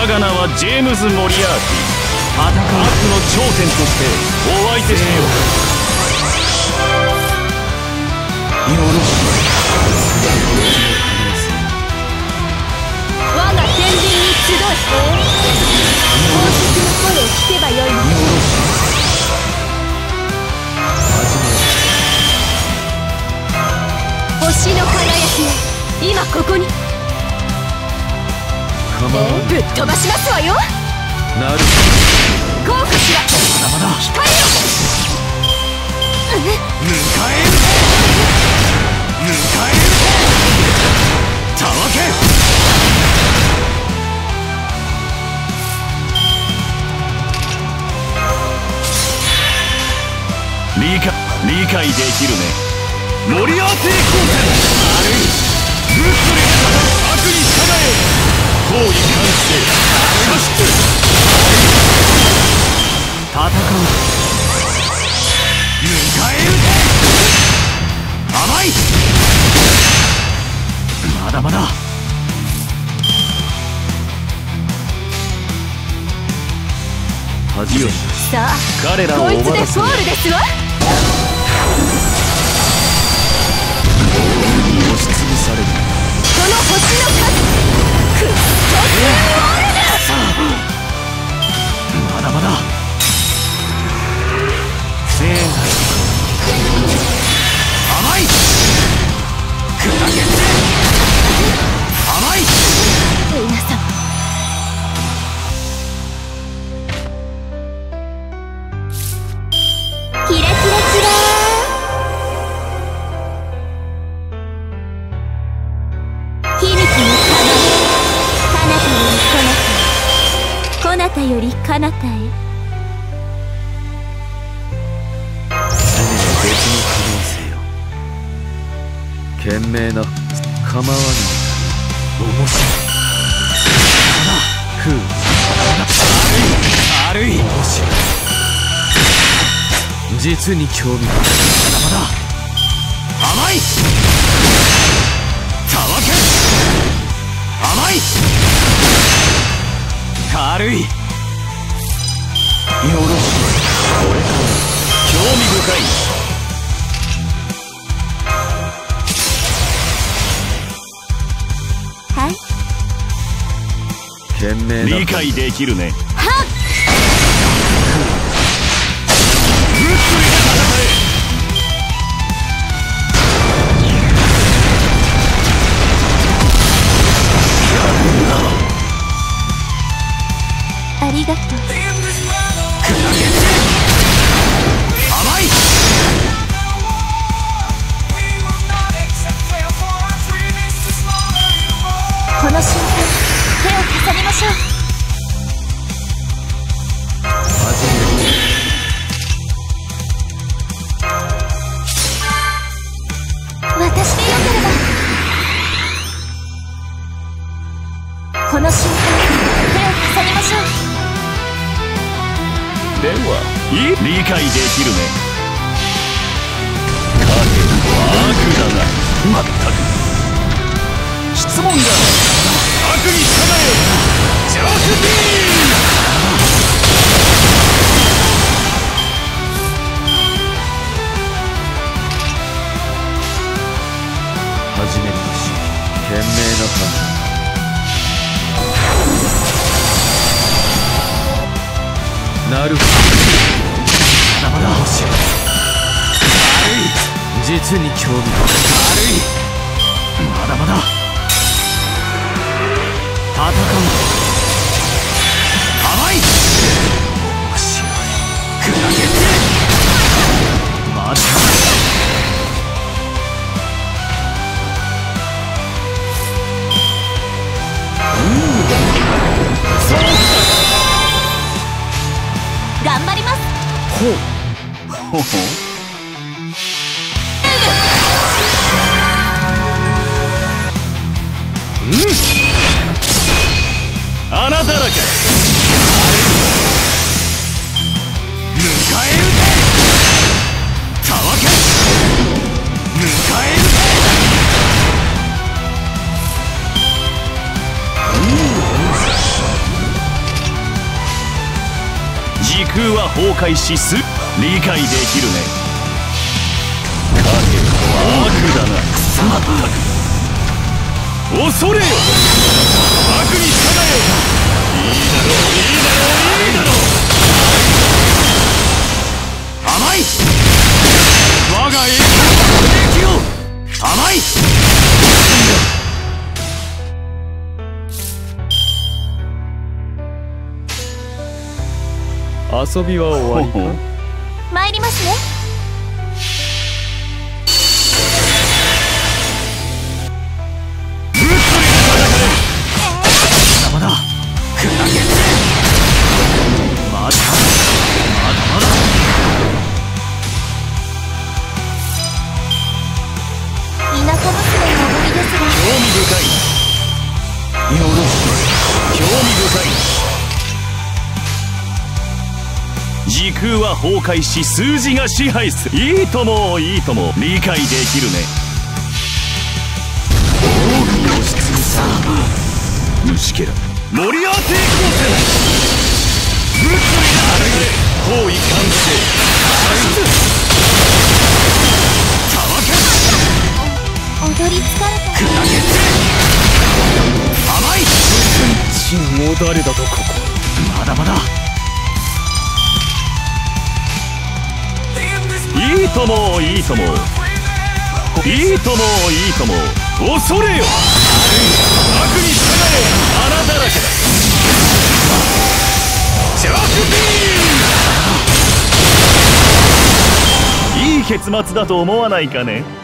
我が名はジェームズ・モリアーティ。悪の頂点としてお相手しよう。よろしく。 我が天秤に集い、王族の声を聞けばよいの。星の輝きが今ここに。ぶっ飛ばしますわよ。 なるこうかしら。光よ。 迎えるたわけ。理解できるね。モリアーティ光線。悪い物理悪に従え。行為完成。そして戦う。迎え撃て。甘い。まだまだ。恥よし。 さあ彼らをこいつで終わらせフォールですわ。 押しつぶされる。 この星の数クッソスモールだ。 まだまだ。せーの。甘い。砕けて。甘い。 皆さんキラキラキラ響きの彼方より彼方へ、彼方より彼方へ。 常に別の可能性よ。賢明な構わぬ。面白い。軽い。面白い。実に興味が。まだまだ。甘い。たわけ。甘い。軽い。よろしく。これから興味深い。 はい。 賢明な理解できるね。 はっ。ありがとう。 甘い。 この瞬間手を重ねましょう。私でよければ。この瞬間手を重ねましょう。 ではいい。理解できるね。影は悪だな。まったく。質問だ。悪に従え。ジャークビーム。始めまし。賢明な判断。なるほど。まだまだ欲しい。悪い。実に興味が。悪い。まだまだ。戦う。甘い。面白い。砕けて。まだ。そうか。 頑張ります。 ほう。ほほ。穴だらけ。迎え撃て。たわけ。 崩壊し理解できるね。影は悪だな。まったく恐れよ、悪に従え。いいだろう、いいだろう、いいだろう。甘い。我が栄光を甘い。 遊びは終わりか。 参りますね。 まだ砕けて。まだまだまだ。 田舎娘の踊りですが、 興味深い。よろしい。興味深い。時空は崩壊し数字が支配する。いいともいいとも理解できるね。近江義継さん、虫けら森ア抵抗戦。物理な流れ、包囲完成。 踊り疲れた。 砕けて甘い。 チンも誰だとここ。まだまだ。 いいともいいともいいともいいとも恐れよ、悪に従え。穴だらけだ。ジャクビーン。いい結末だと思わないかね。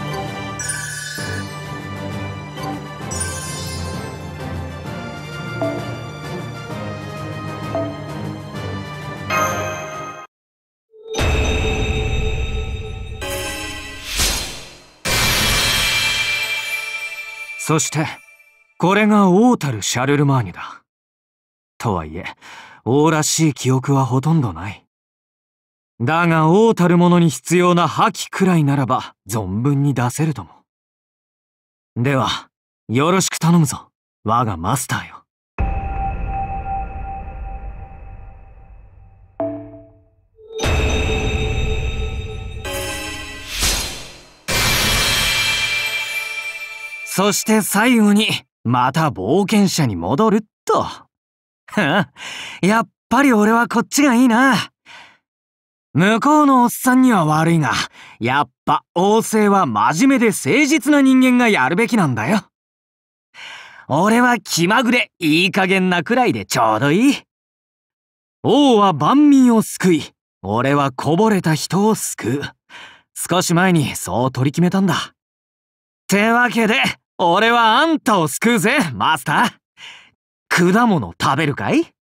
そしてこれが王たるシャルルマーニュだ。とはいえ王らしい記憶はほとんどない。だが王たる者に必要な覇気くらいならば存分に出せるとも。ではよろしく頼むぞ、我がマスターよ。そして最後にまた冒険者に戻るっと。やっぱり俺はこっちがいいな。向こうのおっさんには悪いが、やっぱ王政は真面目で誠実な人間がやるべきなんだよ。俺は気まぐれいい加減なくらいでちょうどいい。王は万民を救い、俺はこぼれた人を救う。少し前にそう取り決めたんだ。ってわけで俺はあんたを救うぜ、マスター。果物食べるかい？